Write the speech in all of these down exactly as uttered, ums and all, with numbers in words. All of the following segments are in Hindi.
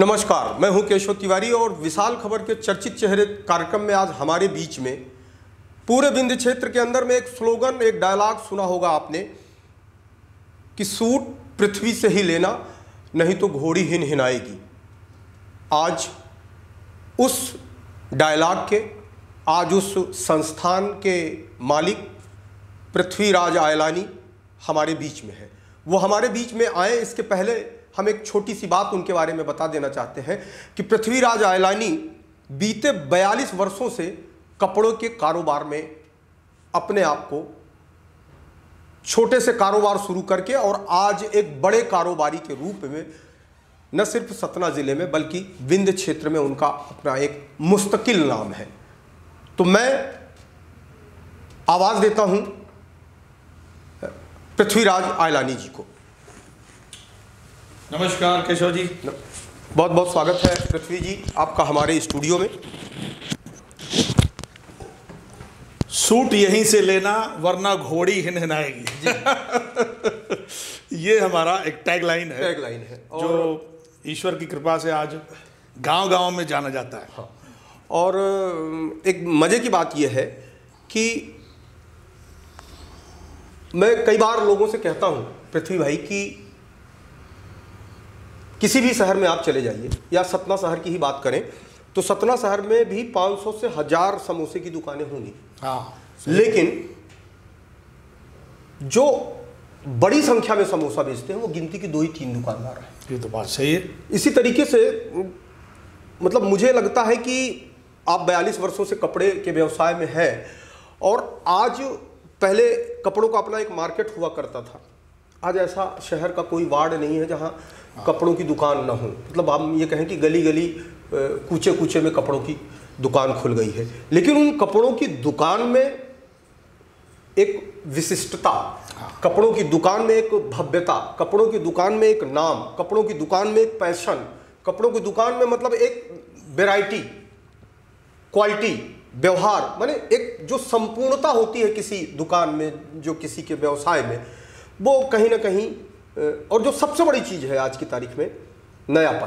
नमस्कार, मैं हूं केशव तिवारी और विशाल खबर के चर्चित चेहरे कार्यक्रम में आज हमारे बीच में पूरे विंध्य क्षेत्र के अंदर में एक स्लोगन, एक डायलॉग सुना होगा आपने कि सूट पृथ्वी से ही लेना नहीं तो घोड़ी हिन हिनाएगी। आज उस डायलॉग के, आज उस संस्थान के मालिक पृथ्वीराज आयलानी हमारे बीच में है। वो हमारे बीच में आए इसके पहले हम एक छोटी सी बात उनके बारे में बता देना चाहते हैं कि पृथ्वीराज आयलानी बीते बयालीस वर्षों से कपड़ों के कारोबार में अपने आप को छोटे से कारोबार शुरू करके और आज एक बड़े कारोबारी के रूप में न सिर्फ सतना जिले में बल्कि विंध्य क्षेत्र में उनका अपना एक मुस्तकिल नाम है। तो मैं आवाज देता हूं पृथ्वीराज आयलानी जी को। नमस्कार केशव जी, बहुत बहुत स्वागत है पृथ्वी जी आपका हमारे स्टूडियो में। सूट यहीं से लेना वरना घोड़ी हिनहिनाएगी ये हमारा एक टैग लाइन है टैग लाइन है जो ईश्वर की कृपा से आज गांव-गांव में जाना जाता है। हाँ। और एक मजे की बात यह है कि मैं कई बार लोगों से कहता हूं पृथ्वी भाई कि किसी भी शहर में आप चले जाइए या सतना शहर की ही बात करें तो सतना शहर में भी पाँच सौ से हजार समोसे की दुकानें होंगी। हाँ, लेकिन जो बड़ी संख्या में समोसा बेचते हैं वो गिनती की दो ही तीन दुकानदार हैं। ये तो बात सही है। इसी तरीके से मतलब मुझे लगता है कि आप बयालीस वर्षों से कपड़े के व्यवसाय में हैं और आज पहले कपड़ों का अपना एक मार्केट हुआ करता था। आज ऐसा शहर का कोई वार्ड नहीं है जहां कपड़ों की दुकान ना हो। मतलब हम ये कहें कि गली गली कूचे कूचे में कपड़ों की दुकान खुल गई है, लेकिन उन कपड़ों की दुकान में एक विशिष्टता, कपड़ों की दुकान में एक भव्यता, कपड़ों की दुकान में एक नाम, कपड़ों की दुकान में एक पैशन, कपड़ों की दुकान में मतलब एक वैरायटी, क्वालिटी, व्यवहार, माने एक जो संपूर्णता होती है किसी दुकान में, जो किसी के व्यवसाय में, वो कहीं ना कहीं, और जो सबसे बड़ी चीज है आज की तारीख में, नयापन।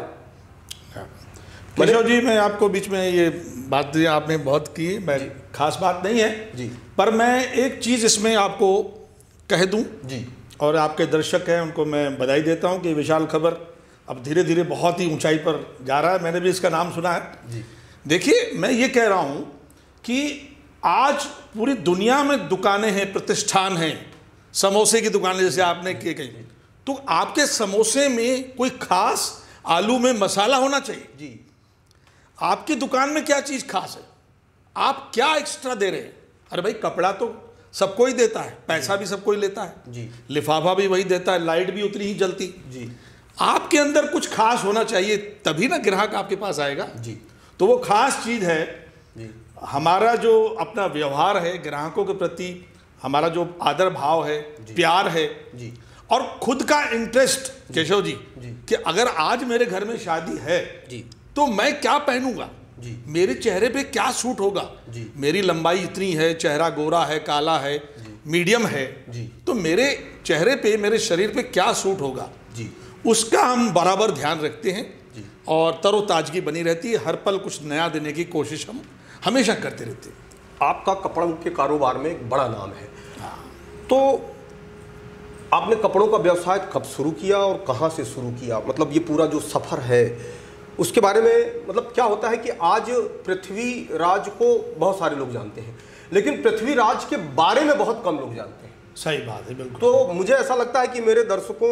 केशव जी, मैं आपको बीच में ये बात आपने बहुत की, मैं खास बात नहीं है जी, पर मैं एक चीज़ इसमें आपको कह दूं जी, और आपके दर्शक हैं उनको मैं बधाई देता हूं कि विशाल खबर अब धीरे धीरे बहुत ही ऊंचाई पर जा रहा है। मैंने भी इसका नाम सुना है जी। देखिए, मैं ये कह रहा हूं कि आज पूरी दुनिया में दुकानें हैं, प्रतिष्ठान हैं, समोसे की दुकानें जैसे आपने किए कही, तो आपके समोसे में कोई खास आलू में मसाला होना चाहिए जी। आपकी दुकान में क्या चीज़ खास है, आप क्या एक्स्ट्रा दे रहे हैं? अरे भाई, कपड़ा तो सबको ही देता है, पैसा भी सबको ही लेता है जी, लिफाफा भी वही देता है, लाइट भी उतनी ही जलती जी। आपके अंदर कुछ खास होना चाहिए, तभी ना ग्राहक आपके पास आएगा जी। तो वो खास चीज़ है जी। हमारा जो अपना व्यवहार है ग्राहकों के प्रति, हमारा जो आदर भाव है, प्यार है जी, और खुद का इंटरेस्ट। केशव जी, जी, कि अगर आज मेरे घर में शादी है जी, तो मैं क्या पहनूंगा, जी, मेरे चेहरे पे क्या सूट होगा, जी, मेरी लंबाई इतनी है, चेहरा गोरा है, काला है, मीडियम है, जी, तो मेरे चेहरे पे, मेरे शरीर पे क्या सूट होगा, जी, उसका हम बराबर ध्यान रखते हैं जी। और तरोताजगी बनी रहती है। हर पल कुछ नया देने की कोशिश हम हमेशा करते रहते हैं। आपका कपड़ों के कारोबार में एक बड़ा नाम है, तो आपने कपड़ों का व्यवसाय कब शुरू किया और कहाँ से शुरू किया? मतलब ये पूरा जो सफ़र है उसके बारे में, मतलब क्या होता है कि आज पृथ्वीराज को बहुत सारे लोग जानते हैं लेकिन पृथ्वीराज के बारे में बहुत कम लोग जानते हैं। सही बात है, बिल्कुल। तो मुझे ऐसा लगता है कि मेरे दर्शकों,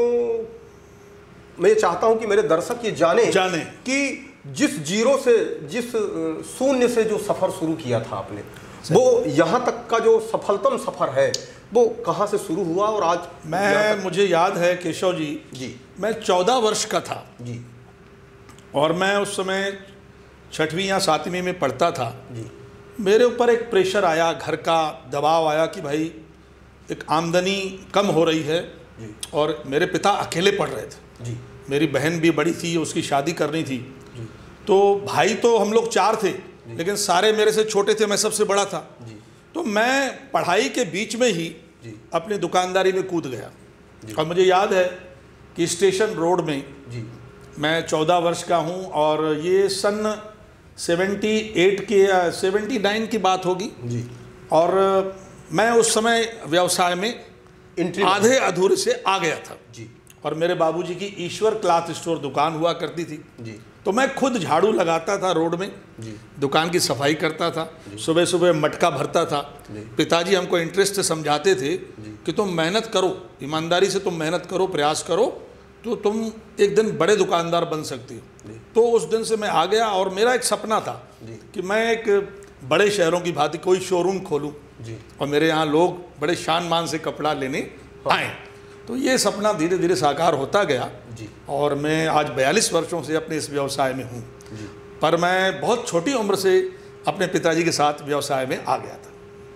मैं ये चाहता हूं कि मेरे दर्शक ये जाने जाने कि जिस जीरो से, जिस शून्य से जो सफ़र शुरू किया था आपने, वो यहाँ तक का जो सफलतम सफ़र है वो कहाँ से शुरू हुआ और आज मैं, मुझे याद है केशव जी, जी, मैं चौदह वर्ष का था जी, और मैं उस समय छठवीं या सातवीं में पढ़ता था जी। मेरे ऊपर एक प्रेशर आया, घर का दबाव आया कि भाई एक आमदनी कम हो रही है जी, और मेरे पिता अकेले पढ़ रहे थे जी, मेरी बहन भी बड़ी थी, उसकी शादी करनी थी जी, तो भाई तो हम लोग चार थे लेकिन सारे मेरे से छोटे थे, मैं सबसे बड़ा था जी। तो मैं पढ़ाई के बीच में ही जी, अपनी दुकानदारी में कूद गया और मुझे याद है कि स्टेशन रोड में जी, मैं चौदह वर्ष का हूँ और ये सन सेवेंटी एट की या सेवेंटी नाइन की बात होगी जी। और मैं उस समय व्यवसाय में एंट्री आधे अधूरे से आ गया था जी। और मेरे बाबूजी की ईश्वर क्लॉथ स्टोर दुकान हुआ करती थी जी। तो मैं खुद झाड़ू लगाता था रोड में जी। दुकान की सफाई करता था, सुबह सुबह मटका भरता था। पिताजी हमको इंटरेस्ट से समझाते थे कि तुम मेहनत करो, ईमानदारी से तुम मेहनत करो, प्रयास करो तो तुम एक दिन बड़े दुकानदार बन सकती हो। तो उस दिन से मैं आ गया और मेरा एक सपना था कि मैं एक बड़े शहरों की भांति कोई शोरूम खोलूं और मेरे यहाँ लोग बड़े शान मान से कपड़ा लेने आए। तो ये सपना धीरे धीरे साकार होता गया जी। और मैं आज बयालीस वर्षों से अपने इस व्यवसाय में हूँ। पर मैं बहुत छोटी उम्र से अपने पिताजी के साथ व्यवसाय में आ गया था।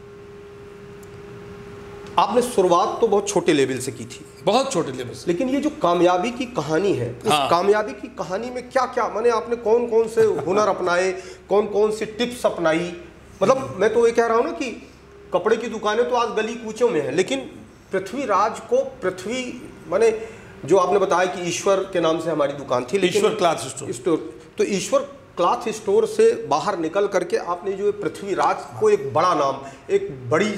आपने शुरुआत तो बहुत छोटे लेवल से की थी, बहुत छोटे लेवल से, लेकिन ये जो कामयाबी की कहानी है, उस हाँ। कामयाबी की कहानी में क्या क्या माने आपने कौन कौन से हुनर अपनाए, कौन कौन सी टिप्स अपनाई? मतलब मैं तो ये कह रहा हूँ ना कि कपड़े की दुकानें तो आज गली कूचों में है, लेकिन पृथ्वीराज को पृथ्वी माने जो आपने बताया कि ईश्वर के नाम से हमारी दुकान थी, लेकिन ईश्वर क्लॉथ स्टोर स्टोर तो ईश्वर क्लॉथ स्टोर से बाहर निकल करके आपने जो पृथ्वीराज को एक बड़ा नाम, एक बड़ी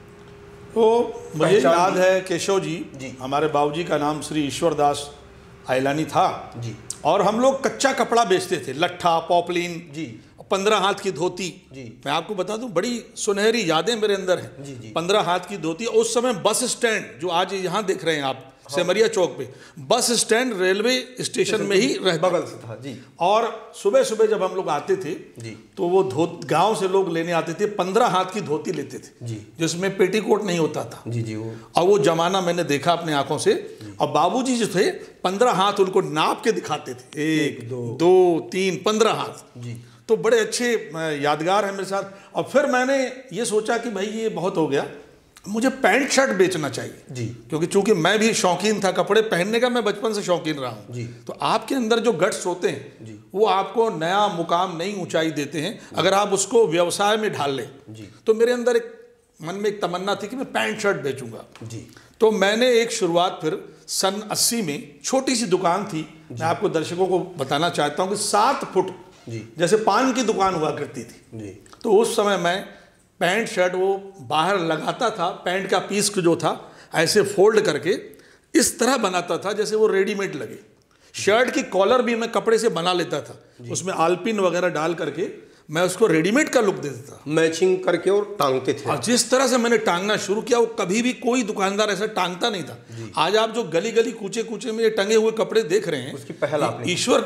तो मुझे याद है केशव जी, जी। हमारे बाबूजी का नाम श्री ईश्वरदास आइलानी था जी। और हम लोग कच्चा कपड़ा बेचते थे, लट्ठा, पॉपलिन जी। पंद्रह हाथ की धोती। जी। मैं आपको बता दूं बड़ी सुनहरी यादें मेरे अंदर हैं। जी, जी। पंद्रह हाथ की धोती। उस समय बस स्टैंड जो आज यहाँ देख रहे हैं आप, हाँ। सेमरिया चौक पे बस स्टैंड रेलवे स्टेशन में ही रहता बगल से था जी। और सुबह सुबह जब हम लोग आते थे जी। तो वो धो गाँव से लोग लेने आते थे, पंद्रह हाथ की धोती लेते थे जी। जिसमें पेटीकोट नहीं होता था जी जी वो और वो जमाना मैंने देखा अपने आंखों से। और बाबूजी जो थे पंद्रह हाथ उनको नाप के दिखाते थे, एक दो दो तीन पंद्रह हाथ जी। तो बड़े अच्छे यादगार हैं मेरे साथ। और फिर मैंने ये सोचा कि भाई ये बहुत हो गया, मुझे पैंट शर्ट बेचना चाहिए जी। क्योंकि चूंकि मैं भी शौकीन था कपड़े पहनने का, मैं बचपन से शौकीन रहा हूँ जी। तो आपके अंदर जो गट्स होते हैं जी। वो आपको नया मुकाम, नई ऊंचाई देते हैं अगर आप उसको व्यवसाय में ढाल लें जी। तो मेरे अंदर एक मन में एक तमन्ना थी कि मैं पैंट शर्ट बेचूंगा जी। तो मैंने एक शुरुआत फिर सन अस्सी में छोटी सी दुकान थी। मैं आपको दर्शकों को बताना चाहता हूँ कि सात फुट जी। जैसे पान की दुकान हुआ करती थी जी। तो उस समय मैं पैंट शर्ट वो बाहर लगाता था, पैंट का पीस जो था ऐसे फोल्ड करके इस तरह बनाता था जैसे वो रेडीमेड लगे। शर्ट की कॉलर भी मैं कपड़े से बना लेता था, उसमें आल्पिन वगैरह डाल करके मैं उसको रेडीमेड का लुक देता था, मैचिंग करके और टांगते थे। और जिस तरह से मैंने टांगना शुरू किया वो कभी भी कोई दुकानदार ऐसा टांगता नहीं था। आज आप जो गली गली कूचे कूचे में ये टंगे हुए कपड़े देख रहे हैं, उसकी पहल आपने, ईश्वर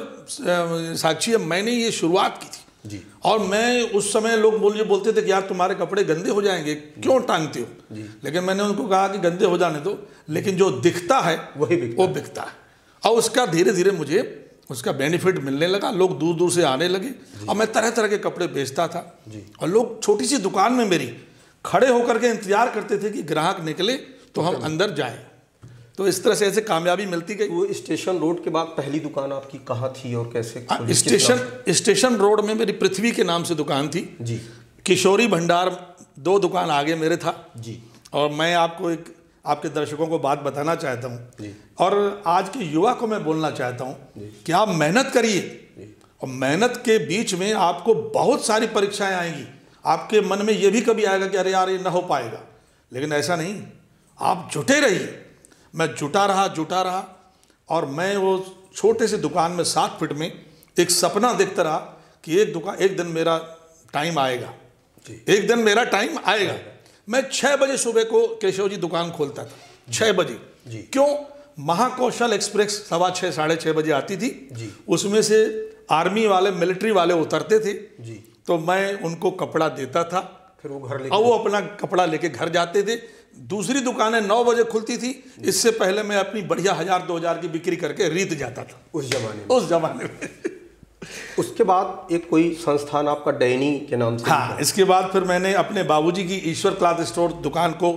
साक्षी है, मैंने ये शुरुआत की थी जी। और मैं उस समय लोग बोल बोलते थे कि यार तुम्हारे कपड़े गंदे हो जाएंगे, क्यों टांगते हो? लेकिन मैंने उनको कहा कि गंदे हो जाने दो, लेकिन जो दिखता है वही बिकता वो बिकता है। और उसका धीरे धीरे मुझे उसका बेनिफिट मिलने लगा, लोग दूर दूर से आने लगे और मैं तरह तरह के कपड़े बेचता था और लोग छोटी सी दुकान में मेरी खड़े होकर के इंतजार करते थे कि ग्राहक निकले तो हम अंदर जाएं। तो इस तरह से ऐसे कामयाबी मिलती गई। वो स्टेशन रोड के बाद पहली दुकान आपकी कहाँ थी और कैसे? आ, स्टेशन स्टेशन रोड में मेरी पृथ्वी के नाम से दुकान थी जी। किशोरी भंडार दो दुकान आगे मेरे था जी। और मैं आपको एक आपके दर्शकों को बात बताना चाहता हूँ और आज के युवा को मैं बोलना चाहता हूँ कि आप मेहनत करिए और मेहनत के बीच में आपको बहुत सारी परीक्षाएं आएंगी। आपके मन में ये भी कभी आएगा कि अरे यार ये ना हो पाएगा, लेकिन ऐसा नहीं, आप जुटे रहिए। मैं जुटा रहा जुटा रहा और मैं वो छोटे से दुकान में सात फीट में एक सपना देखता रहा कि एक दुकान एक दिन मेरा टाइम आएगा, एक दिन मेरा टाइम आएगा। मैं छः बजे सुबह को केशव जी दुकान खोलता था, छः बजे जी। क्यों? महाकौशल एक्सप्रेस सवा छः साढ़े छः बजे आती थी जी। उसमें से आर्मी वाले मिलिट्री वाले उतरते थे जी। तो मैं उनको कपड़ा देता था, फिर वो घर और वो अपना कपड़ा लेके घर जाते थे। दूसरी दुकानें नौ बजे खुलती थी, इससे पहले मैं अपनी बढ़िया हजार दो हजार की बिक्री करके रीत जाता था उस जमाने में। उस जमाने में उसके बाद एक कोई संस्थान आपका डैनी के नाम से? हाँ, इसके बाद फिर मैंने अपने बाबूजी की ईश्वर क्लॉथ स्टोर दुकान को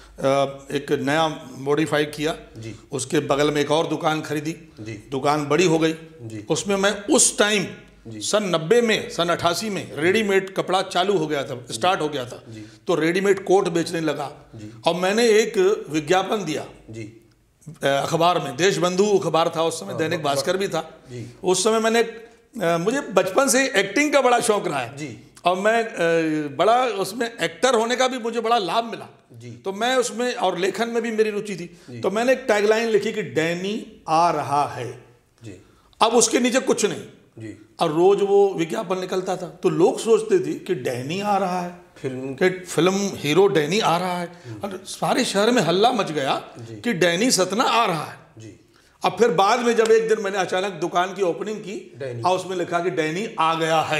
एक नया मॉडिफाई किया जी। उसके बगल में एक और दुकान खरीदी जी। दुकान बड़ी हो गई जी। उसमें मैं उस टाइम सन नब्बे में सन अट्ठासी में रेडीमेड कपड़ा चालू हो गया था, स्टार्ट हो गया था, तो रेडीमेड कोट बेचने लगा और मैंने एक विज्ञापन दिया जी। अखबार में, देशबंधु अखबार था उस समय, दैनिक भास्कर भी था उस समय। मैंने अ, मुझे बचपन से एक्टिंग का बड़ा शौक रहा है जी। और मैं अ, बड़ा उसमें एक्टर होने का भी मुझे बड़ा लाभ मिला जी। तो मैं उसमें, और लेखन में भी मेरी रुचि थी, तो मैंने एक टैगलाइन लिखी कि डैनी आ रहा है जी। अब उसके नीचे कुछ नहीं जी। और रोज वो विज्ञापन निकलता था तो लोग सोचते थे कि डैनी आ रहा है, फिल्म कि फिल्म हीरो डैनी आ रहा है, और सारे शहर में हल्ला मच गया कि डैनी सतना आ रहा है जी। अब फिर बाद में जब एक दिन मैंने अचानक दुकान की ओपनिंग की और उसमें लिखा कि डैनी आ गया है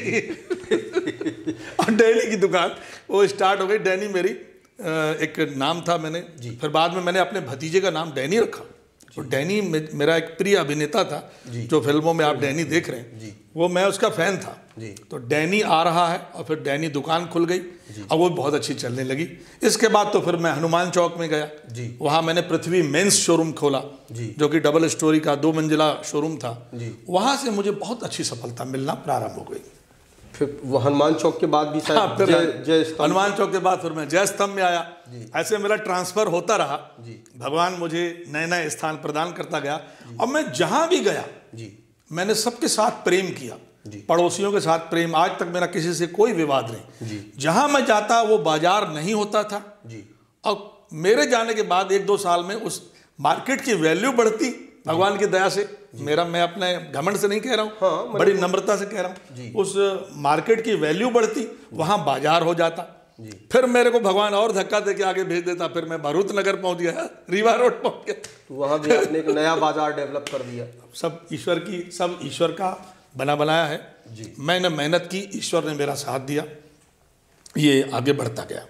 और डैनी की दुकान वो स्टार्ट हो गई। डैनी मेरी अ, एक नाम था, मैंने फिर बाद में मैंने अपने भतीजे का नाम डैनी रखा। और डैनी मे, मेरा एक प्रिय अभिनेता था जो फिल्मों में आप डैनी देख रहे हैं जी। वो मैं उसका फैन था जी। तो डैनी आ रहा है और फिर डैनी दुकान खुल गई और वो बहुत अच्छी चलने लगी। इसके बाद तो फिर मैं हनुमान चौक में गया जी। वहाँ मैंने पृथ्वी मेंस शोरूम खोला जी। जो कि डबल स्टोरी का दो मंजिला शोरूम था जी। वहाँ से मुझे बहुत अच्छी सफलता मिलना प्रारंभ हो गई। फिर वो हनुमान चौक के बाद भी हाँ, शायद फिर जय जय स्तंभ। हनुमान चौक के बाद फिर मैं जय स्तंभ में आया। ऐसे मेरा ट्रांसफर होता रहा जी। भगवान मुझे नए नए स्थान प्रदान करता गया और मैं जहाँ भी गया जी। मैंने सबके साथ प्रेम किया, जी। पड़ोसियों के साथ प्रेम। आज तक मेरा किसी से कोई विवाद नहीं। जी। जहाँ मैं जाता वो बाजार नहीं होता था जी। और मेरे जाने के बाद एक दो साल में उस मार्केट की वैल्यू बढ़ती भगवान की दया से। मेरा, मैं अपने घमंड से नहीं कह रहा हूँ, हाँ, बड़ी नम्रता से कह रहा हूँ। उस मार्केट की वैल्यू बढ़ती, वहाँ बाजार हो जाता। फिर मेरे को भगवान और धक्का दे के आगे भेज देता, फिर मैं भरूच नगर पहुंच गया, रीवा रोड पहुंच गया। तो वहाँ भी आपने एक नया बाजार डेवलप कर दिया। सब ईश्वर की, सब ईश्वर का बना बनाया है जी। मैंने मेहनत की, ईश्वर ने मेरा साथ दिया, ये आगे बढ़ता गया।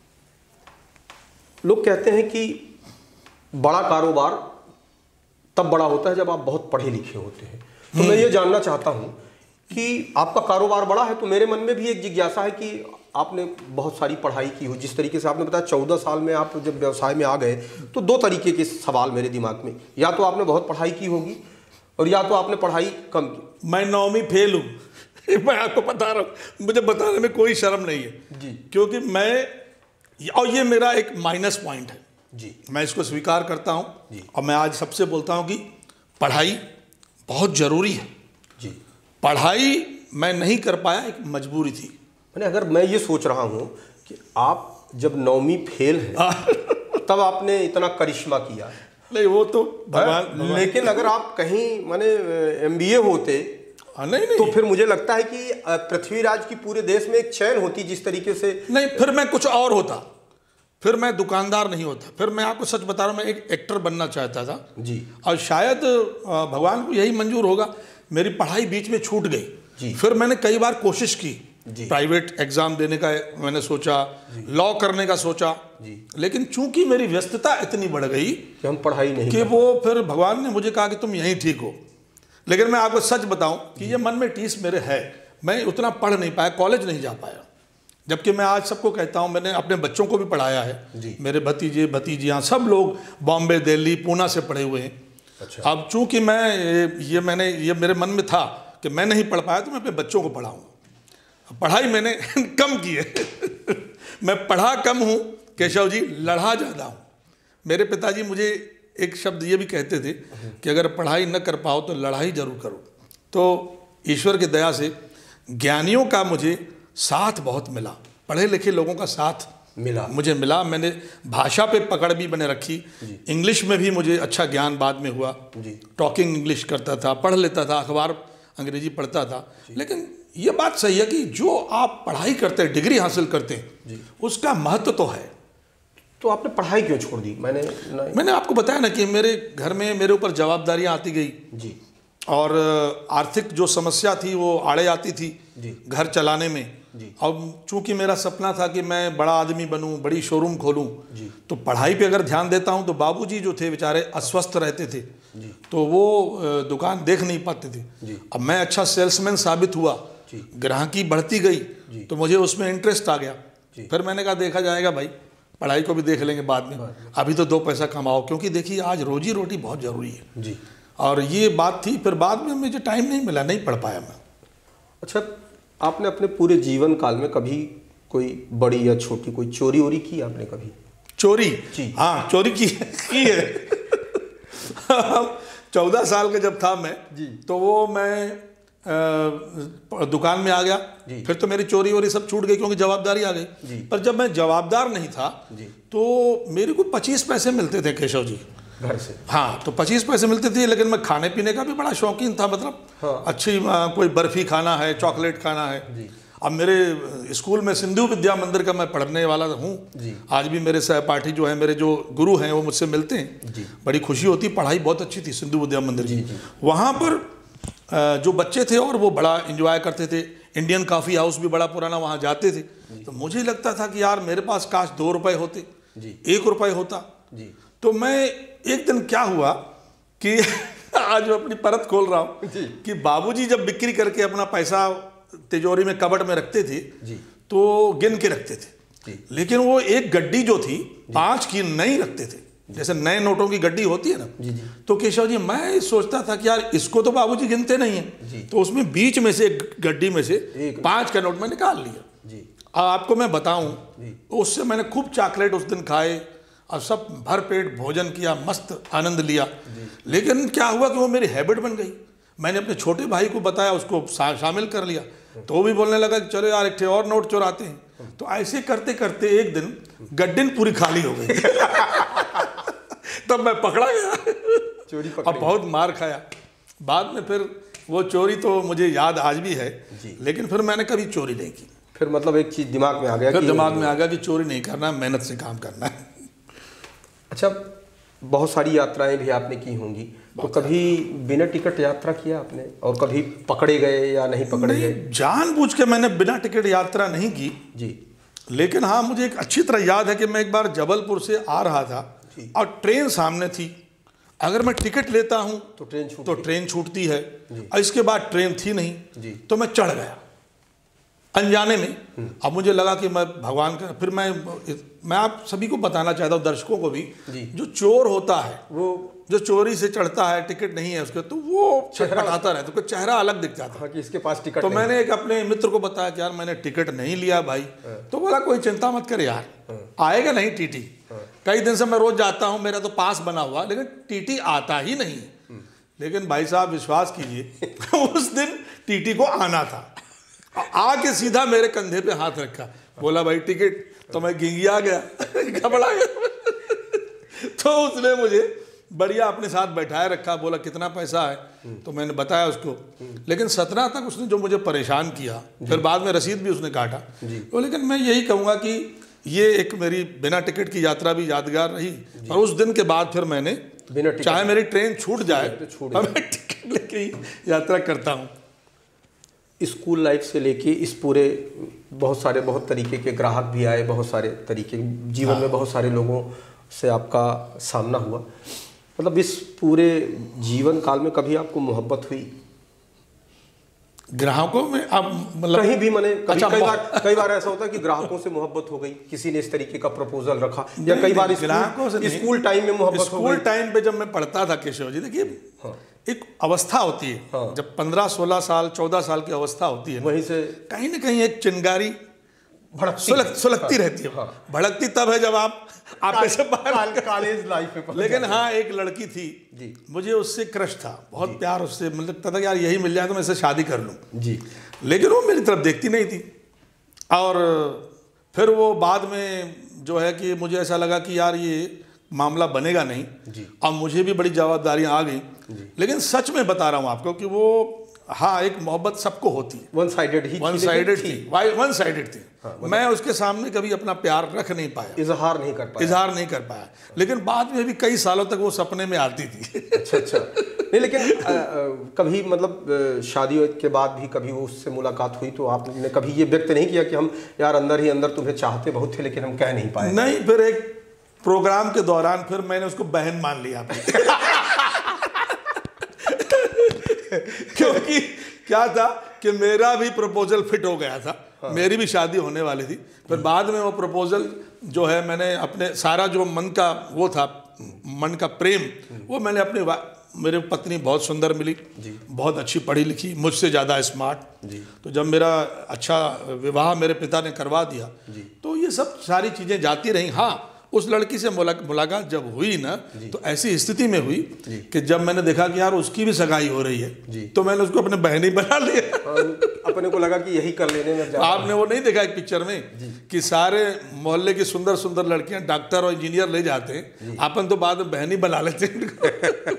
लोग कहते हैं कि बड़ा कारोबार तब बड़ा होता है जब आप बहुत पढ़े लिखे होते हैं। तो मैं ये जानना चाहता हूँ कि आपका कारोबार बड़ा है तो मेरे मन में भी एक जिज्ञासा है कि आपने बहुत सारी पढ़ाई की हो। जिस तरीके से आपने बताया चौदह साल में आप जब व्यवसाय में आ गए तो दो तरीके के सवाल मेरे दिमाग में, या तो आपने बहुत पढ़ाई की होगी और या तो आपने पढ़ाई कम की। मैं नौवीं फेल हूँ मैं आपको बता रहा हूँ, मुझे बताने में कोई शर्म नहीं है जी। क्योंकि मैं, और ये मेरा एक माइनस पॉइंट है जी। मैं इसको स्वीकार करता हूँ जी। और मैं आज सबसे बोलता हूँ कि पढ़ाई बहुत ज़रूरी है जी। पढ़ाई मैं नहीं कर पाया, एक मजबूरी थी। मैंने, अगर मैं ये सोच रहा हूँ कि आप जब नौवीं फेल हैं तब आपने इतना करिश्मा किया, नहीं वो तो भगवान, भगवान। लेकिन अगर आप कहीं माने एमबीए होते हाँ, नहीं नहीं तो फिर मुझे लगता है कि पृथ्वीराज की पूरे देश में एक चैन होती जिस तरीके से। नहीं, फिर मैं कुछ और होता, फिर मैं दुकानदार नहीं होता, फिर मैं आपको सच बता रहा हूँ, मैं एक एक्टर बनना चाहता था जी। और शायद भगवान को यही मंजूर होगा, मेरी पढ़ाई बीच में छूट गई जी। फिर मैंने कई बार कोशिश की, प्राइवेट एग्जाम देने का मैंने सोचा, लॉ करने का सोचा, लेकिन चूंकि मेरी व्यस्तता इतनी बढ़ गई कि हम पढ़ाई नहीं कि वो, फिर भगवान ने मुझे कहा कि तुम यहीं ठीक हो। लेकिन मैं आपको सच बताऊं कि ये मन में टीस मेरे है, मैं उतना पढ़ नहीं पाया, कॉलेज नहीं जा पाया। जबकि मैं आज सबको कहता हूं, मैंने अपने बच्चों को भी पढ़ाया है, मेरे भतीजे भतीजियाँ सब लोग बॉम्बे, दिल्ली, पूना से पढ़े हुए हैं। अच्छा। अब चूंकि मैं ये मैंने ये मेरे मन में था कि मैं नहीं पढ़ पाया तो मैं अपने बच्चों को पढ़ाऊँगा। पढ़ाई मैंने कम की है मैं पढ़ा कम हूँ केशव जी, लड़ा ज़्यादा हूँ। मेरे पिताजी मुझे एक शब्द ये भी कहते थे कि अगर पढ़ाई न कर पाओ तो लड़ाई जरूर करो। तो ईश्वर की दया से ज्ञानियों का मुझे साथ बहुत मिला, पढ़े लिखे लोगों का साथ मिला मुझे मिला। मैंने भाषा पे पकड़ भी मैंने रखी, इंग्लिश में भी मुझे अच्छा ज्ञान बाद में हुआ, टॉकिंग इंग्लिश करता था, पढ़ लेता था, अखबार अंग्रेजी पढ़ता था। लेकिन ये बात सही है कि जो आप पढ़ाई करते हैं, डिग्री हासिल करते हैं, उसका महत्व तो है। तो आपने पढ़ाई क्यों छोड़ दी? मैंने मैंने आपको बताया ना कि मेरे घर में मेरे ऊपर जवाबदारियां आती गई जी, और आर्थिक जो समस्या थी वो आड़े आती थी घर चलाने में। अब चूंकि मेरा सपना था कि मैं बड़ा आदमी बनूं, बड़ी शोरूम खोलूं, तो पढ़ाई पे अगर ध्यान देता हूं तो बाबूजी जो थे बेचारे अस्वस्थ रहते थे, तो वो दुकान देख नहीं पाते थे। अब मैं अच्छा सेल्समैन साबित हुआ, ग्राहकी बढ़ती गई, तो मुझे उसमें इंटरेस्ट आ गया। फिर मैंने कहा देखा जाएगा भाई, पढ़ाई को भी देख लेंगे बाद में, अभी तो दो पैसा कमाओ, क्योंकि देखिए आज रोजी रोटी बहुत ज़रूरी है जी। और ये बात थी। फिर बाद में मुझे टाइम नहीं मिला, नहीं पढ़ पाया मैं। अच्छा, आपने अपने पूरे जीवन काल में कभी कोई बड़ी या छोटी कोई चोरी वोरी की आपने कभी? चोरी जी हाँ, चोरी की की है चौदह साल का जब था मैं जी। तो वो मैं आ, दुकान में आ गया, फिर तो मेरी चोरी वोरी सब छूट गई क्योंकि जवाबदारी आ गई। पर जब मैं जवाबदार नहीं था जी। तो मेरे को पच्चीस पैसे मिलते थे केशव जी घर से। हाँ, तो पच्चीस पैसे मिलते थे, लेकिन मैं खाने पीने का भी बड़ा शौकीन था। मतलब हाँ। अच्छी आ, कोई बर्फी खाना है, चॉकलेट खाना है जी। अब मेरे स्कूल में सिंधु विद्या मंदिर का मैं पढ़ने वाला हूँ। आज भी मेरे सहपाठी जो है, मेरे जो गुरु हैं, वो मुझसे मिलते हैं जी। बड़ी खुशी होती। पढ़ाई बहुत अच्छी थी सिंधु विद्या मंदिर की। वहाँ पर जो बच्चे थे और वो बड़ा एंजॉय करते थे। इंडियन कॉफ़ी हाउस भी बड़ा पुराना, वहाँ जाते थे। तो मुझे लगता था कि यार मेरे पास काश दो रुपए होते, एक रुपए होता जी। तो मैं एक दिन क्या हुआ कि आज मैं अपनी परत खोल रहा हूँ कि बाबूजी जब बिक्री करके अपना पैसा तिजोरी में कबट में रखते थे जी। तो गिन के रखते थे जी। लेकिन वो एक गड्डी जो थी पांच की नहीं रखते थे, जैसे नए नोटों की गड्डी होती है ना जी जी। तो केशव जी मैं सोचता था कि यार इसको तो बाबूजी गिनते नहीं है, तो उसमें बीच में से गड्डी में से पांच का नोट मैं निकाल लिया जी। आपको मैं बताऊं, उससे मैंने खूब चॉकलेट उस दिन खाए और सब भर पेट भोजन किया, मस्त आनंद लिया। लेकिन क्या हुआ कि वो मेरी हैबिट बन गई। मैंने अपने छोटे भाई को बताया, उसको शा, शामिल कर लिया, तो वो भी बोलने लगा कि चलो यार एक ठे और नोट चुराते हैं। तो ऐसे करते करते एक दिन गड्डिन पूरी खाली हो गई। तब मैं पकड़ा गया, चोरी और बहुत मार खाया। बाद में फिर वो चोरी तो मुझे याद आज भी है, लेकिन फिर मैंने कभी चोरी नहीं की। फिर मतलब एक चीज़ दिमाग में आ गया, फिर दिमाग में आ गया कि चोरी नहीं करना, मेहनत से काम करना है। अच्छा, बहुत सारी यात्राएं भी आपने की होंगी, तो कभी बिना टिकट यात्रा किया आपने, और कभी पकड़े गए या नहीं पकड़े गए? जानबूझ के मैंने बिना टिकट यात्रा नहीं की जी। लेकिन हाँ, मुझे एक अच्छी तरह याद है कि मैं एक बार जबलपुर से आ रहा था और ट्रेन सामने थी। अगर मैं टिकट लेता हूँ तो ट्रेन छूट तो ट्रेन छूटती है, और इसके बाद ट्रेन थी नहीं जी। तो मैं चढ़ गया अनजाने में। अब मुझे लगा कि मैं भगवान का, फिर मैं मैं आप सभी को बताना चाहता हूँ, दर्शकों को भी, जो चोर होता है, वो जो चोरी से चढ़ता है, टिकट नहीं है उसके, तो वो चेहरा आता रहता है, तो चेहरा अलग दिख जाता है कि इसके पास टिकट। तो मैंने एक अपने मित्र को बताया कि यार मैंने टिकट नहीं लिया भाई। तो बोला कोई चिंता मत कर यार, आएगा नहीं टीटी। कई दिन से मैं रोज जाता हूँ, मेरा तो पास बना हुआ, लेकिन टीटी आता ही नहीं है। लेकिन भाई साहब विश्वास कीजिए, उस दिन टीटी को आना था। आके सीधा मेरे कंधे पे हाथ रखा, बोला भाई टिकट। तो मैं गिंगिया गया, घबरा गया। तो उसने मुझे बढ़िया अपने साथ बैठाए रखा, बोला कितना पैसा है, तो मैंने बताया उसको। लेकिन सत्रह तक उसने जो मुझे परेशान किया, फिर बाद में रसीद भी उसने काटा। तो लेकिन मैं यही कहूँगा कि ये एक मेरी बिना टिकट की यात्रा भी यादगार रही। और उस दिन के बाद फिर मैंने, चाहे मेरी ट्रेन छूट जाए, तो मैं टिकट लेके ही यात्रा करता हूँ। स्कूल लाइफ से लेके इस पूरे बहुत सारे बहुत तरीके के ग्राहक भी आए, बहुत सारे तरीके जीवन हाँ। में बहुत सारे लोगों से आपका सामना हुआ। मतलब इस पूरे जीवन काल में कभी आपको मोहब्बत हुई ग्राहकों में? अब मतलब कहीं भी मैंने कभी अच्छा, कई बार कई बार ऐसा होता है कि ग्राहकों से मोहब्बत हो गई, किसी ने इस तरीके का प्रपोजल रखा, या कई बार ग्राहकों से स्कूल टाइम में मोहब्बत हो गई। स्कूल टाइम पे जब मैं पढ़ता था केशव जी, देखिए हाँ। एक अवस्था होती है हाँ। जब पंद्रह सोलह साल चौदह साल की अवस्था होती है, वहीं से कहीं ना कहीं एक चिंगारी सुलग सुलगती हाँ। रहती है हाँ। भड़कती तब है जब आप आपे से बाहर कॉलेज लाइफ में। लेकिन हाँ, एक लड़की थी जी, मुझे उससे क्रश था, बहुत प्यार उससे, मुझे लगता था कि यार यही मिल जाए तो मैं इससे शादी कर लूँ जी। लेकिन वो मेरी तरफ देखती नहीं थी। और फिर वो बाद में जो है कि मुझे ऐसा लगा कि यार ये मामला बनेगा नहीं जी। अब मुझे भी बड़ी जवाबदारियां आ गई। लेकिन सच में बता रहा हूँ आपको कि वो हाँ, एक मोहब्बत सबको होती है, वन साइडेड ही वन साइडेड थी, वन साइडेड थी हाँ, मैं उसके सामने कभी अपना प्यार रख नहीं पाया, इजहार नहीं कर पाया इजहार नहीं कर पाया लेकिन बाद में भी कई सालों तक वो सपने में आती थी। अच्छा अच्छा नहीं, लेकिन आ, आ, कभी मतलब शादी के बाद भी कभी वो उससे मुलाकात हुई तो आपने कभी ये व्यक्त नहीं किया कि हम यार अंदर ही अंदर तुम्हें चाहते बहुत थे लेकिन हम कह नहीं पाए? नहीं, फिर एक प्रोग्राम के दौरान फिर मैंने उसको बहन मान लिया। क्योंकि क्या था कि मेरा भी प्रपोजल फिट हो गया था हाँ। मेरी भी शादी होने वाली थी। फिर बाद में वो प्रपोजल जो है मैंने अपने सारा जो मन का वो था, मन का प्रेम, वो मैंने अपने मेरे पत्नी बहुत सुंदर मिली जी। बहुत अच्छी पढ़ी लिखी, मुझसे ज़्यादा स्मार्ट जी। तो जब मेरा अच्छा विवाह मेरे पिता ने करवा दिया जी। तो ये सब सारी चीज़ें जाती रहीं। हाँ, उस लड़की से मुला- मुलाकात जब हुई ना, तो ऐसी स्थिति में हुई कि जब मैंने देखा कि यार उसकी भी सगाई हो रही है, तो मैंने उसको अपने बहन ही बना लिया। अपने को लगा कि यही कर लेने में ज्यादा- आपने वो नहीं देखा एक पिक्चर में कि सारे मोहल्ले की सुंदर सुंदर लड़कियां डॉक्टर और इंजीनियर ले जाते हैं, अपन तो बाद में बहन ही बना लेते हैं।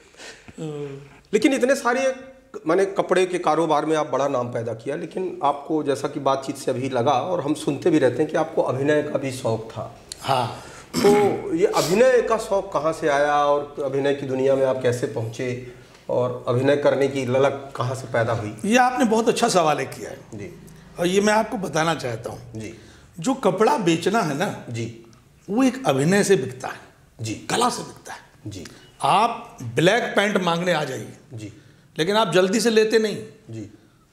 लेकिन इतने सारे मैंने कपड़े के कारोबार में आप बड़ा नाम पैदा किया, लेकिन आपको जैसा कि बातचीत से अभी लगा और हम सुनते भी रहते हैं कि आपको अभिनय का भी शौक था। हाँ, तो ये अभिनय का शौक कहाँ से आया और अभिनय की दुनिया में आप कैसे पहुँचे और अभिनय करने की ललक कहाँ से पैदा हुई? ये आपने बहुत अच्छा सवाल किया है जी, और ये मैं आपको बताना चाहता हूँ जी, जो कपड़ा बेचना है ना जी, वो एक अभिनय से बिकता है, जी, कला से बिकता है। जी, आप ब्लैक पैंट मांगने आ जाइए, जी, लेकिन आप जल्दी से लेते नहीं, जी,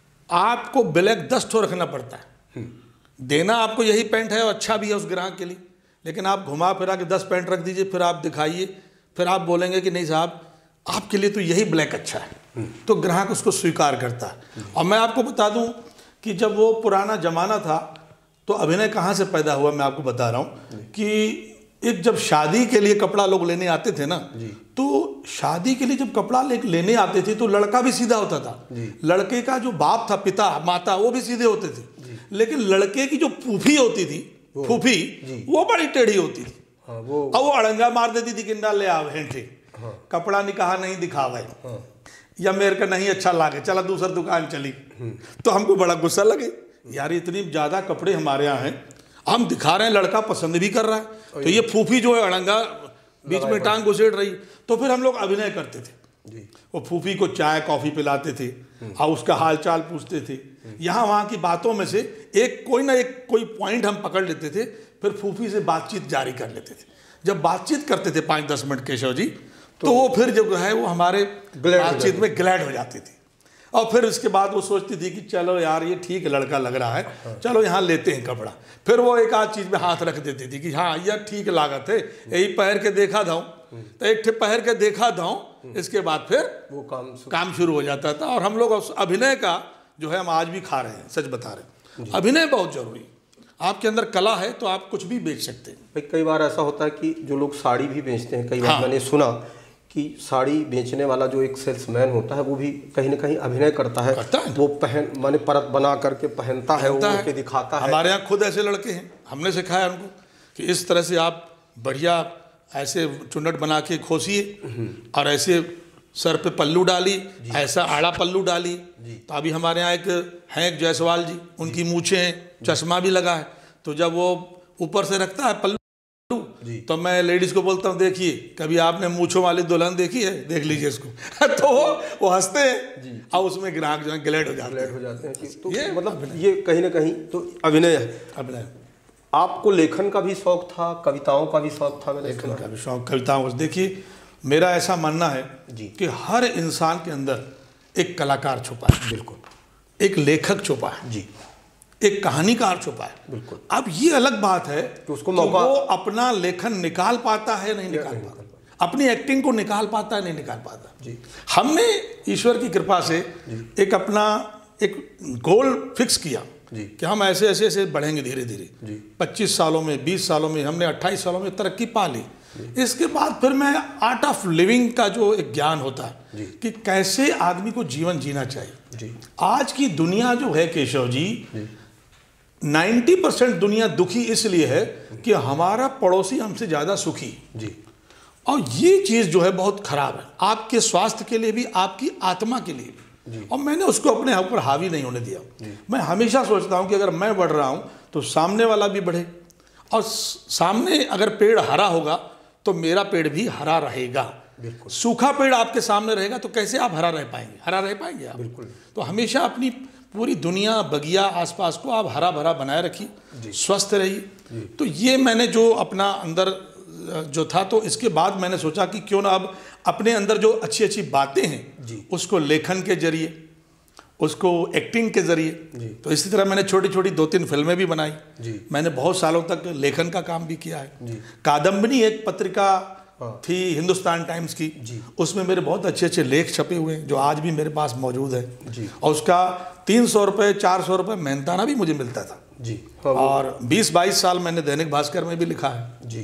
आपको ब्लैक दस ठो रखना पड़ता है। देना आपको यही पैंट है और अच्छा भी है उस ग्राहक के लिए, लेकिन आप घुमा फिरा के दस पैंट रख दीजिए, फिर आप दिखाइए, फिर आप बोलेंगे कि नहीं साहब आपके लिए तो यही ब्लैक अच्छा है, तो ग्राहक उसको स्वीकार करता है। और मैं आपको बता दूं कि जब वो पुराना ज़माना था तो अभिनय कहाँ से पैदा हुआ, मैं आपको बता रहा हूँ कि एक जब शादी के लिए कपड़ा लोग लेने आते थे ना, तो शादी के लिए जब कपड़ा ले लेने आते थे तो लड़का भी सीधा होता था, लड़के का जो बाप था, पिता माता, वो भी सीधे होते थे, लेकिन लड़के की जो फूफी होती थी, फूफी, वो बड़ी टेढ़ी होती थी। हाँ, वो और वो अड़ंगा मार देती थी कि ना ले आओ हेंठे, कपड़ा निकाह नहीं दिखावे, या मेरे का नहीं अच्छा लागे, चला दूसरी दुकान चली। तो हमको बड़ा गुस्सा लगे, यार इतनी ज़्यादा कपड़े हमारे यहाँ हैं, हम दिखा रहे हैं, लड़का पसंद भी कर रहा है, तो ये फूफी जो है अड़ंगा बीच में टांग घुसेड़ रही। तो फिर हम लोग अभिनय करते थे, वो फूफी को चाय कॉफ़ी पिलाते थे और उसका हालचाल पूछते थे, यहाँ वहाँ की बातों में से एक कोई ना एक कोई पॉइंट हम पकड़ लेते थे, फिर फूफी से बातचीत जारी कर लेते थे। जब बातचीत करते थे पाँच दस मिनट केशव जी, तो वो फिर जो है वो हमारे बातचीत में ग्लैड हो जाती थी, और फिर उसके बाद वो सोचती थी कि चलो यार ये ठीक लड़का लग रहा है, चलो यहाँ लेते हैं कपड़ा। फिर वो एक आध चीज़ में हाथ रख देती थी कि हाँ यह ठीक लागत है, यही पहन के देखा था, तो एक ठे पहन के देखा था, इसके बाद फिर वो काम काम शुरू हो जाता था। और हम लोग उस अभिनय का जो है हम आज भी खा रहे हैं, सच बता रहे हैं। अभिनय बहुत जरूरी, आपके अंदर कला है तो आप कुछ भी बेच सकते हैं। भाई कई बार ऐसा होता है कि जो लोग साड़ी भी बेचते हैं, कई बार हाँ। मैंने सुना कि साड़ी बेचने वाला जो एक सेल्समैन होता है वो भी कहीं ना कहीं अभिनय करता है, करता है। वो पहन माने परत बना करके पहनता है, वो पहनता है। के दिखाता है। हमारे यहाँ खुद ऐसे लड़के हैं, हमने सिखाया उनको कि इस तरह से आप बढ़िया ऐसे चुन्नट बना के खोसिए और ऐसे सर पे पल्लू डाली, ऐसा आड़ा पल्लू डाली। तो अभी हमारे यहाँ एक हैं एक जायसवाल जी, उनकी मूछें हैं, चश्मा भी लगा है, तो जब वो ऊपर से रखता है पल्लू, तो मैं लेडीज को बोलता हूँ देखिए कभी आपने मूछों वाली दुल्हन देखी है, देख लीजिए इसको। तो वो वो हंसते हैं और उसमें ग्राहक जो है ग्लैड हो जाते हैं हो जाते हैं कि तो ये मतलब ये कहीं ना कहीं तो अभिनय है। अभिनय। आपको लेखन का भी शौक था, कविताओं का भी शौक था? मैंने लेखन का भी शौक, कविताओं का। देखिए मेरा ऐसा मानना है जी कि हर इंसान के अंदर एक कलाकार छुपा है, बिल्कुल, एक लेखक छुपा है जी, एक कहानीकार छुपा है, बिल्कुल। अब ये अलग बात है कि उसको कि मौका- वो अपना लेखन निकाल पाता है नहीं निकाल पाता, अपनी एक्टिंग को निकाल पाता है नहीं निकाल पाता जी। हमने ईश्वर की कृपा से एक अपना एक गोल फिक्स किया जी कि हम ऐसे ऐसे ऐसे बढ़ेंगे धीरे धीरे। जी पच्चीस सालों में, बीस सालों में, हमने अट्ठाईस सालों में तरक्की पा ली। इसके बाद फिर मैं आर्ट ऑफ लिविंग का जो एक ज्ञान होता है कि कैसे आदमी को जीवन जीना चाहिए जी। आज की दुनिया जो है केशव जी, नब्बे परसेंट दुनिया दुखी इसलिए है कि हमारा पड़ोसी हमसे ज़्यादा सुखी जी। और ये चीज़ जो है बहुत ख़राब है, आपके स्वास्थ्य के लिए भी, आपकी आत्मा के लिए भी। और मैंने उसको अपने ऊपर हावी नहीं होने दिया। मैं हमेशा सोचता हूँ कि अगर मैं बढ़ रहा हूँ तो सामने वाला भी बढ़े, और सामने अगर पेड़ हरा होगा तो मेरा पेड़ भी हरा रहेगा। सूखा पेड़ आपके सामने रहेगा तो कैसे आप हरा रह पाएंगे? हरा रह पाएंगे आप? बिल्कुल। तो हमेशा अपनी पूरी दुनिया, बगिया, आसपास को आप हरा भरा बनाए रखिए, स्वस्थ रहिए। तो ये मैंने जो अपना अंदर जो था, तो इसके बाद मैंने सोचा कि क्यों ना अब अपने अंदर जो अच्छी अच्छी बातें हैं उसको लेखन के जरिए, उसको एक्टिंग के जरिए, तो इसी तरह मैंने छोटी छोटी दो तीन फिल्में भी बनाई। मैंने बहुत सालों तक लेखन का काम भी किया है। कादम्बनी एक पत्रिका थी हिंदुस्तान टाइम्स की, उसमें मेरे बहुत अच्छे अच्छे लेख छपे हुए हैं जो आज भी मेरे पास मौजूद है। और उसका तीन सौ रुपये चार सौ रुपये मेहनताना भी मुझे मिलता था जी। और बीस बाईस साल मैंने दैनिक भास्कर में भी लिखा है जी।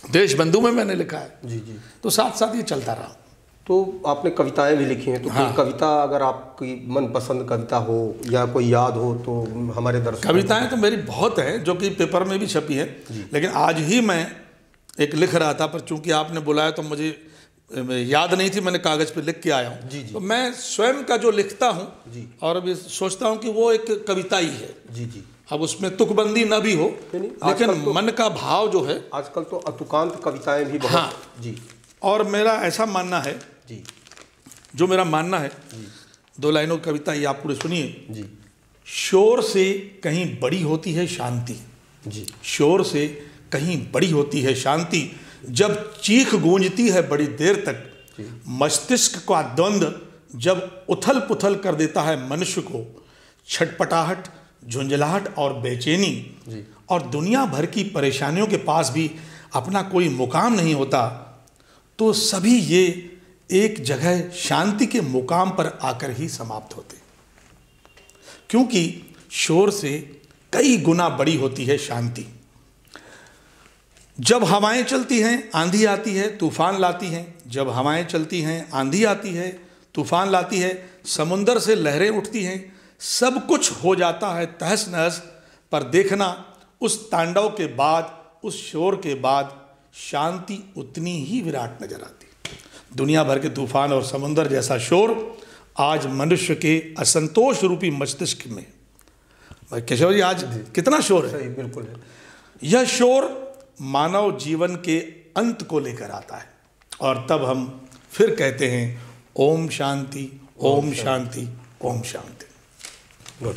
देश बंधु में मैंने लिखा है। जी जी। तो साथ साथ ये चलता रहा। तो आपने कविताएं भी लिखी हैं, तो हाँ। कोई कविता अगर आपकी मनपसंद कविता हो या कोई याद हो तो हमारे दर्शक। कविताएं तो मेरी बहुत हैं जो कि पेपर में भी छपी है, लेकिन आज ही मैं एक लिख रहा था, पर चूंकि आपने बुलाया तो मुझे याद नहीं थी, मैंने कागज पे लिख के आया हूँ। जी जी। तो मैं स्वयं का जो लिखता हूँ जी। और अभी सोचता हूँ कि वो एक कविता ही है। जी जी। अब उसमें तुकबंदी न भी हो, नहीं, लेकिन तो, मन का भाव जो है। आजकल तो अतुकांत कविताएं भी बहुत। हाँ जी। और मेरा ऐसा मानना है, जी जो मेरा मानना है, दो लाइनों की कविता ये आप पूरे सुनिए। जी। शोर से कहीं बड़ी होती है शांति। जी। शोर से कहीं बड़ी होती है शांति, जब चीख गूंजती है बड़ी देर तक। मस्तिष्क का द्वंद्व जब उथल पुथल कर देता है मनुष्य को, छटपटाहट, झुंझलाहट और बेचैनी, और दुनिया भर की परेशानियों के पास भी अपना कोई मुकाम नहीं होता, तो सभी ये एक जगह शांति के मुकाम पर आकर ही समाप्त होते, क्योंकि शोर से कई गुना बड़ी होती है शांति। जब हवाएं चलती हैं, आंधी आती है, तूफान लाती हैं। जब हवाएं चलती हैं, आंधी आती है, तूफान लाती है, समुंदर से लहरें उठती हैं, सब कुछ हो जाता है तहस नहस, पर देखना उस तांडव के बाद, उस शोर के बाद शांति उतनी ही विराट नजर आती। दुनिया भर के तूफान और समुंदर जैसा शोर आज मनुष्य के असंतोष रूपी मस्तिष्क में। भाई केशव जी, आज कितना शोर है। सही, बिल्कुल है। यह शोर मानव जीवन के अंत को लेकर आता है, और तब हम फिर कहते हैं ओम शांति, ओम शांति, ओम शांति। गुड।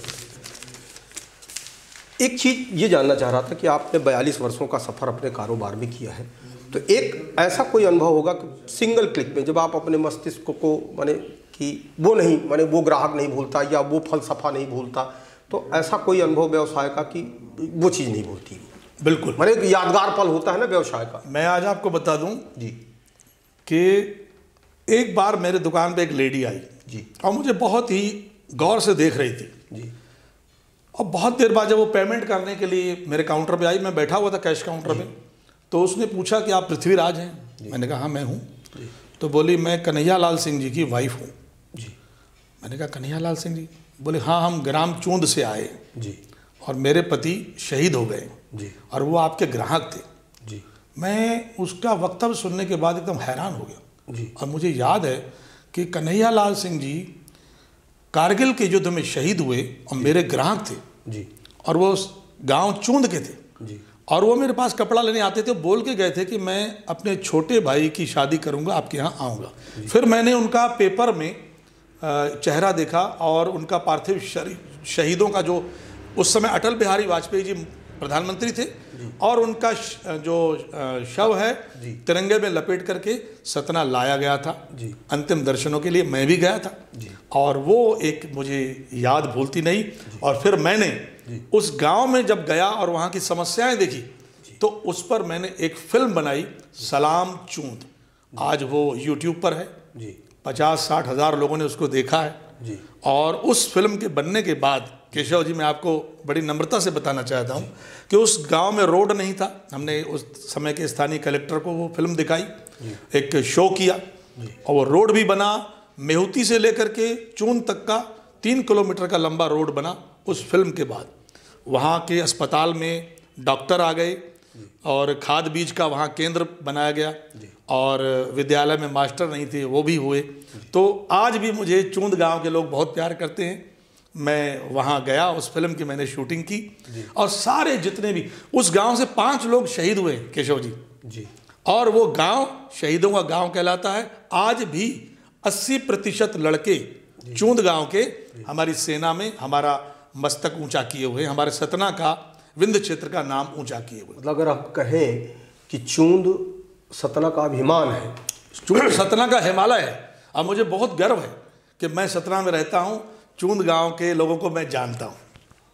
एक चीज ये जानना चाह रहा था कि आपने बयालीस वर्षों का सफर अपने कारोबार में किया है, तो एक ऐसा कोई अनुभव होगा कि सिंगल क्लिक में जब आप अपने मस्तिष्क को माने कि वो नहीं माने वो ग्राहक नहीं भूलता या वो फलसफा नहीं भूलता, तो ऐसा कोई अनुभव व्यवसाय का कि वो चीज़ नहीं भूलती। बिल्कुल, माने एक यादगार पल होता है ना व्यवसाय का। मैं आज आपको बता दूं जी कि एक बार मेरे दुकान पे एक लेडी आई जी, और मुझे बहुत ही गौर से देख रही थी जी, और बहुत देर बाद जब वो पेमेंट करने के लिए मेरे काउंटर पे आई, मैं बैठा हुआ था कैश काउंटर पे, तो उसने पूछा कि आप पृथ्वीराज हैं? मैंने कहा हाँ मैं हूँ। तो बोली मैं कन्हैया लाल सिंह जी की वाइफ हूँ। जी। मैंने कहा कन्हैया लाल सिंह जी? बोले हाँ, हम ग्राम चूंद से आए जी, और मेरे पति शहीद हो गए जी, और वो आपके ग्राहक थे। जी। मैं उसका वक्तव्य सुनने के बाद एकदम हैरान हो गया। जी। और मुझे याद है कि कन्हैया लाल सिंह जी कारगिल के युद्ध में शहीद हुए और मेरे ग्राहक थे जी, और वो गांव चूंद के थे जी, और वो मेरे पास कपड़ा लेने आते थे। बोल के गए थे कि मैं अपने छोटे भाई की शादी करूंगा, आपके यहाँ आऊँगा। फिर मैंने उनका पेपर में चेहरा देखा और उनका पार्थिव शरीर, शहीदों का जो उस समय अटल बिहारी वाजपेयी जी प्रधानमंत्री थे, और उनका जो शव है तिरंगे में लपेट करके सतना लाया गया था जी। अंतिम दर्शनों के लिए। मैं भी गया था जी। और वो एक मुझे याद भूलती नहीं। और फिर मैंने उस गांव में जब गया और वहाँ की समस्याएं देखी, तो उस पर मैंने एक फिल्म बनाई, सलाम चूंद। आज वो यूट्यूब पर है जी, पचास साठ हज़ार लोगों ने उसको देखा है जी। और उस फिल्म के बनने के बाद केशव जी, मैं आपको बड़ी नम्रता से बताना चाहता हूँ कि उस गांव में रोड नहीं था। हमने उस समय के स्थानीय कलेक्टर को वो फिल्म दिखाई, एक शो किया, और वो रोड भी बना। मेहुती से लेकर के चूंद तक का तीन किलोमीटर का लंबा रोड बना उस फिल्म के बाद। वहाँ के अस्पताल में डॉक्टर आ गए और खाद बीज का वहाँ केंद्र बनाया गया, और विद्यालय में मास्टर नहीं थे, वो भी हुए। तो आज भी मुझे चूंद गांव के लोग बहुत प्यार करते हैं। मैं वहाँ गया, उस फिल्म की मैंने शूटिंग की, और सारे जितने भी उस गांव से पांच लोग शहीद हुए केशव जी जी। और वो गांव शहीदों का गांव कहलाता है। आज भी अस्सी प्रतिशत लड़के चूंद गांव के हमारी सेना में हमारा मस्तक ऊंचा किए हुए, हमारे सतना का विंध्य क्षेत्र का नाम ऊंचा किए हुए। मतलब अगर आप कहें कि चूंद सतना का अभिमान है, चूंद सतना का हिमालय है, और मुझे बहुत गर्व है कि मैं सतना में रहता हूँ, चूंद गांव के लोगों को मैं जानता हूँ।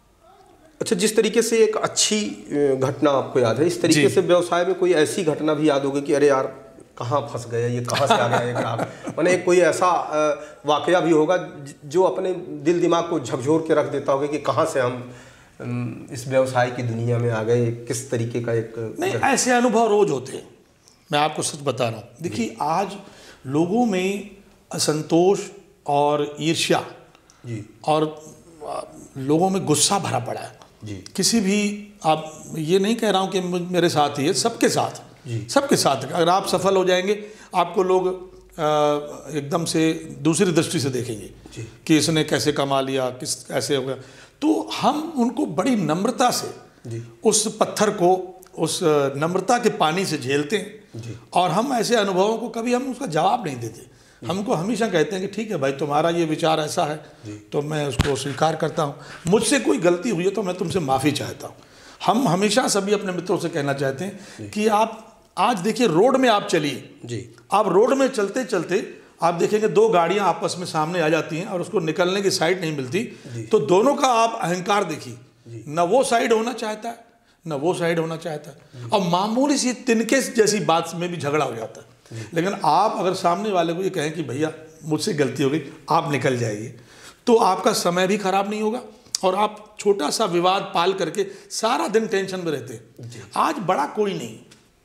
अच्छा, जिस तरीके से एक अच्छी घटना आपको याद है, इस तरीके से व्यवसाय में कोई ऐसी घटना भी याद होगी कि अरे यार कहाँ फंस गया, ये कहाँ से आ गया ये ग्राहक, मैंने कोई ऐसा वाकया भी होगा जो अपने दिल दिमाग को झकझोर के रख देता होगा कि कहाँ से हम इस व्यवसाय की दुनिया में आ गए, किस तरीके का एक। नहीं, ऐसे अनुभव रोज होते हैं। मैं आपको सच बता रहा हूँ। देखिए आज लोगों में असंतोष और ईर्ष्या जी और लोगों में गुस्सा भरा पड़ा है जी। किसी भी, आप ये नहीं कह रहा हूँ कि मेरे साथ ही है, सबके साथ जी। सबके साथ अगर आप सफल हो जाएंगे आपको लोग आ, एकदम से दूसरी दृष्टि से देखेंगे जी। कि इसने कैसे कमा लिया, किस कैसे हो गया। तो हम उनको बड़ी नम्रता से जी। उस पत्थर को उस नम्रता के पानी से झेलते हैं जी। और हम ऐसे अनुभवों को कभी हम उसका जवाब नहीं देते। हमको हमेशा कहते हैं कि ठीक है भाई, तुम्हारा ये विचार ऐसा है तो मैं उसको स्वीकार करता हूँ, मुझसे कोई गलती हुई है तो मैं तुमसे माफ़ी चाहता हूँ। हम हमेशा सभी अपने मित्रों से कहना चाहते हैं कि आप आज देखिए रोड में आप चलिए जी, आप रोड में चलते चलते आप देखेंगे दो गाड़ियां आपस में सामने आ जाती हैं और उसको निकलने की साइड नहीं मिलती, तो दोनों का आप अहंकार देखिए, न वो साइड होना चाहता है न वो साइड होना चाहता है, और मामूली सी तिनके जैसी बात में भी झगड़ा हो जाता है। लेकिन आप अगर सामने वाले को ये कहें कि भैया मुझसे गलती हो गई, आप निकल जाइए, तो आपका समय भी खराब नहीं होगा और आप छोटा सा विवाद पाल करके सारा दिन टेंशन में रहते हैं। आज बड़ा कोई नहीं,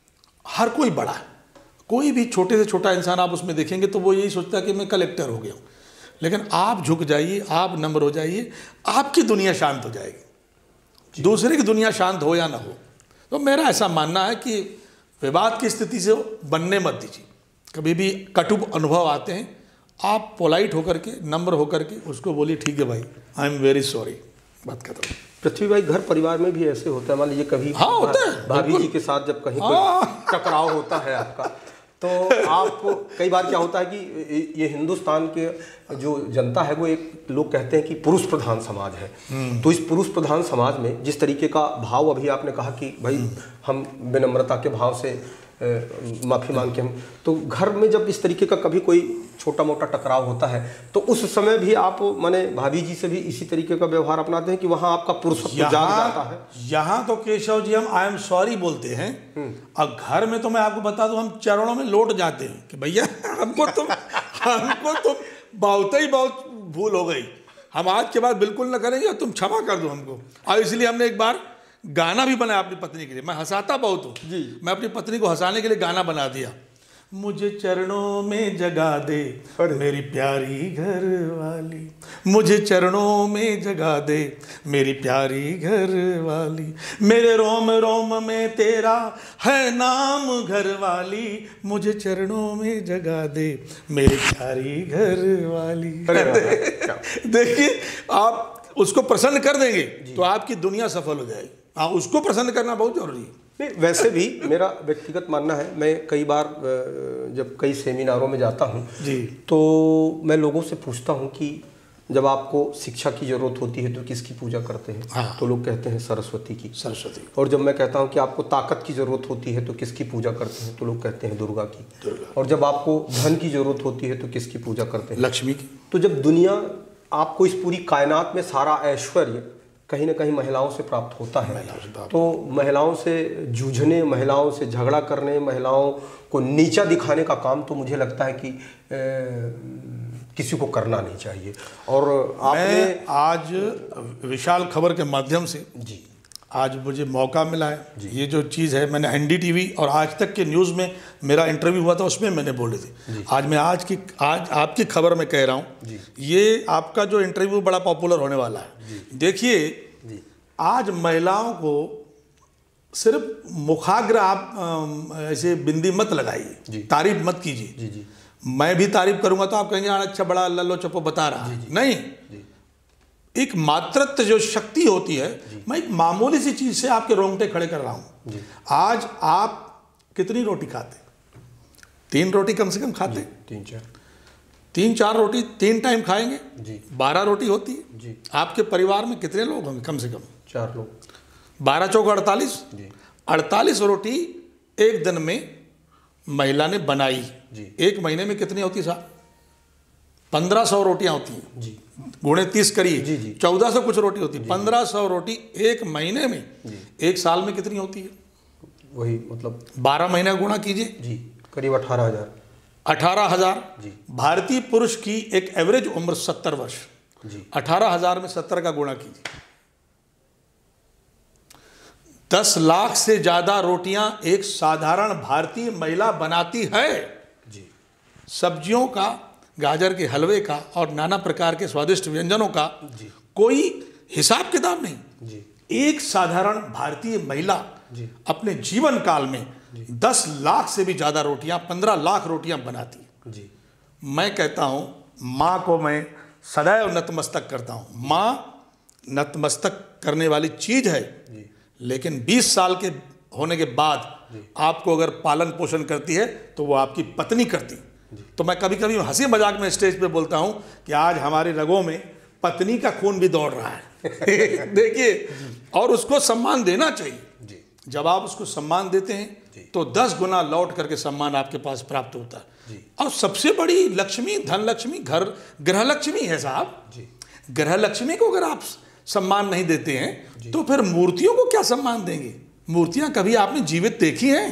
हर कोई बड़ा है। कोई भी छोटे से छोटा इंसान आप उसमें देखेंगे तो वो यही सोचता है कि मैं कलेक्टर हो गया हूँ। लेकिन आप झुक जाइए, आप नम्र हो जाइए, आपकी दुनिया शांत हो जाएगी, दूसरे की दुनिया शांत हो या ना हो। तो मेरा ऐसा मानना है कि विवाद की स्थिति से बनने मत दीजिए। कभी भी कटु अनुभव आते हैं, आप पोलाइट होकर के, नम्र होकर के उसको बोलिए ठीक है भाई, आई एम वेरी सॉरी, बात खत्म। पृथ्वी भाई, घर परिवार में भी ऐसे होता है, मान लीजिए कभी हाँ होता है, भाभी जी के साथ जब कहीं कोई टकराव होता है आपका, तो आप कई बार क्या होता है कि ये हिंदुस्तान के जो जनता है वो एक, लोग कहते हैं कि पुरुष प्रधान समाज है, तो इस पुरुष प्रधान समाज में जिस तरीके का भाव अभी आपने कहा कि भाई हम विनम्रता के भाव से माफ़ी मांग के हम, तो घर में जब इस तरीके का कभी कोई छोटा मोटा टकराव होता है तो उस समय भी आप माने भाभी जी से भी इसी तरीके का व्यवहार अपनाते हैं कि वहाँ आपका पुरुषत्व जाग जाता है? यहाँ तो केशव जी हम आई एम सॉरी बोलते हैं, और घर में तो मैं आपको बता दूं हम चरणों में लौट जाते हैं कि भैया हमको तुम हमको तुम बहुत ही बहुत भूल हो गई, हम आज के बाद बिल्कुल ना करेंगे और तुम क्षमा कर दो हमको। और इसलिए हमने एक बार गाना भी बनाया अपनी पत्नी के लिए। मैं हंसाता बहुत हूँ जी, मैं अपनी पत्नी को हंसाने के लिए गाना बना दिया। मुझे चरणों में जगा दे मेरी प्यारी घर वाली, मुझे चरणों में जगा दे मेरी प्यारी घर वाली, मेरे रोम रोम में तेरा है नाम घर वाली, मुझे चरणों में जगा दे मेरी प्यारी घर वाली। देखिए आप उसको प्रसन्न कर देंगे तो आपकी दुनिया सफल हो जाएगी। हाँ, उसको प्रसन्न करना बहुत जरूरी है। नहीं, वैसे भी मेरा व्यक्तिगत मानना है, मैं कई बार जब कई सेमिनारों में जाता हूँ जी, तो मैं लोगों से पूछता हूँ कि जब आपको शिक्षा की ज़रूरत होती है तो किसकी पूजा करते हैं? हाँ। तो लोग कहते हैं सरस्वती की। सरस्वती। और जब मैं कहता हूँ कि आपको ताकत की ज़रूरत होती है तो किसकी पूजा करते हैं? तो लोग कहते हैं दुर्गा की। दुर्गा। और जब आपको धन की ज़रूरत होती है तो किसकी पूजा करते हैं? लक्ष्मी की। तो जब दुनिया आपको इस पूरी कायनात में सारा ऐश्वर्य कहीं ना कहीं महिलाओं से प्राप्त होता है, तो महिलाओं से जूझने, महिलाओं से झगड़ा करने, महिलाओं को नीचा दिखाने का काम तो मुझे लगता है कि ए, किसी को करना नहीं चाहिए। और आपने आज विशाल खबर के माध्यम से जी आज मुझे मौका मिला है, ये जो चीज़ है मैंने एनडीटीवी और आज तक के न्यूज़ में मेरा इंटरव्यू हुआ था उसमें मैंने बोले थे। आज मैं आज की आज आपकी खबर में कह रहा हूँ, ये आपका जो इंटरव्यू बड़ा पॉपुलर होने वाला है। देखिए आज महिलाओं को सिर्फ मुखाग्र आप ऐसे बिंदी मत लगाइए, तारीफ मत कीजिए। मैं भी तारीफ करूंगा तो आप कहेंगे अच्छा बड़ा लल्लो चप्पो बता रहा है, नहीं। एक मातृत्व जो शक्ति होती है, मैं एक मामूली सी चीज से आपके रोंगटे खड़े कर रहा हूं। आज आप कितनी रोटी खाते? तीन रोटी कम से कम खाते? तीन चार तीन चार रोटी तीन टाइम खाएंगे जी, बारह रोटी होती है जी। आपके परिवार में कितने लोग होंगे? कम से कम चार लोग। बारह चौक अड़तालीस, अड़तालीस रोटी एक दिन में महिला ने बनाई जी। एक महीने में कितनी होती साहब? पंद्रह सौ रोटियां होती हैं जी, गुणे तीस करिए, चौदह सौ कुछ रोटी होती है। पंद्रह सौ रोटी एक महीने में, एक साल में कितनी होती है? वही मतलब बारह महीने गुणा कीजिए जी, करीब अठारह हजार अठारह हजार भारतीय पुरुष की एक एवरेज उम्र सत्तर वर्ष जी, अठारह हजार में सत्तर का गुणा कीजिए। दस लाख से ज़्यादा रोटियां एक साधारण भारतीय महिला बनाती है। जी। सब्जियों का, गाजर के हलवे का और नाना प्रकार के स्वादिष्ट व्यंजनों का जी। कोई हिसाब किताब नहीं। जी। एक साधारण भारतीय महिला जी। अपने जीवन काल में दस लाख से भी ज़्यादा रोटियां, पंद्रह लाख रोटियां बनाती है। जी। मैं कहता हूँ माँ को मैं सदैव नतमस्तक करता हूँ। माँ नतमस्तक करने वाली चीज़ है, लेकिन बीस साल के होने के बाद आपको अगर पालन पोषण करती है तो वो आपकी पत्नी करती। तो मैं कभी कभी हंसी मजाक में स्टेज पे बोलता हूँ कि आज हमारे रगों में पत्नी का खून भी दौड़ रहा है। देखिए, और उसको सम्मान देना चाहिए। जब आप उसको सम्मान देते हैं तो दस गुना लौट करके सम्मान आपके पास प्राप्त होता है। और सबसे बड़ी लक्ष्मी धन लक्ष्मी, घर गृह लक्ष्मी है साहब। गृह लक्ष्मी को अगर आप सम्मान नहीं देते हैं तो फिर मूर्तियों को क्या सम्मान देंगे? मूर्तियां कभी आपने जीवित देखी हैं?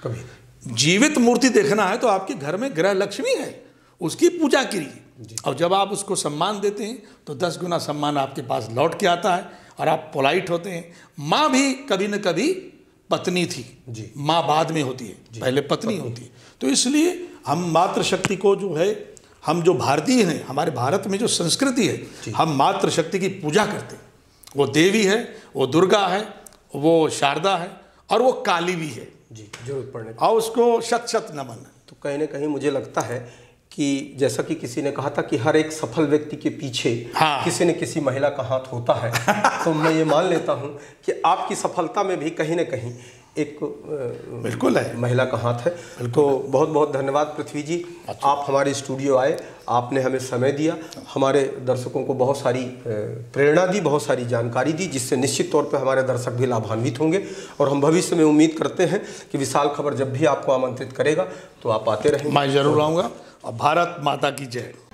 कभी। जीवित मूर्ति देखना है तो आपके घर में गृह लक्ष्मी है, उसकी पूजा कीजिए। और जब आप उसको सम्मान देते हैं तो दस गुना सम्मान आपके पास लौट के आता है और आप पोलाइट होते हैं। माँ भी कभी न कभी पत्नी थी, माँ बाद में होती है, पहले पत्नी होती है। तो इसलिए हम मातृशक्ति को जो है, हम जो भारतीय हैं, हमारे भारत में जो संस्कृति है, हम मातृशक्ति की पूजा करते हैं। वो देवी है, वो दुर्गा है, वो शारदा है और वो काली भी है। जी, जरूरत पड़ने और उसको शत शत नमन। तो कहीं ना कहीं मुझे लगता है कि जैसा कि किसी ने कहा था कि हर एक सफल व्यक्ति के पीछे हाँ। किसी न किसी महिला का हाथ होता है। तो मैं ये मान लेता हूँ कि आपकी सफलता में भी कहीं ना कहीं एक बिल्कुल है, महिला का हाथ है। तो बहुत बहुत धन्यवाद पृथ्वी जी, अच्छा। आप हमारे स्टूडियो आए, आपने हमें समय दिया, हमारे दर्शकों को बहुत सारी प्रेरणा दी, बहुत सारी जानकारी दी, जिससे निश्चित तौर पे हमारे दर्शक भी लाभान्वित होंगे। और हम भविष्य में उम्मीद करते हैं कि विशाल खबर जब भी आपको आमंत्रित करेगा तो आप आते रहेंगे। मैं जरूर आऊँगा। और भारत माता की जय।